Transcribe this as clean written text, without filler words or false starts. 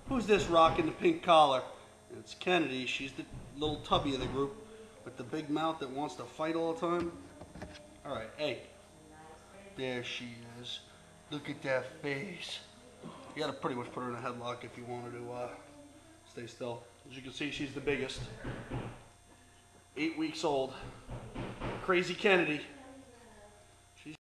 Who's this rocking the pink collar? It's Kennedy. She's the little tubby of the group with the big mouth that wants to fight all the time. All right, hey. There she is. Look at that face. You gotta pretty much put her in a headlock if you want her to stay still. As you can see, she's the biggest. 8 weeks old. Crazy Kennedy.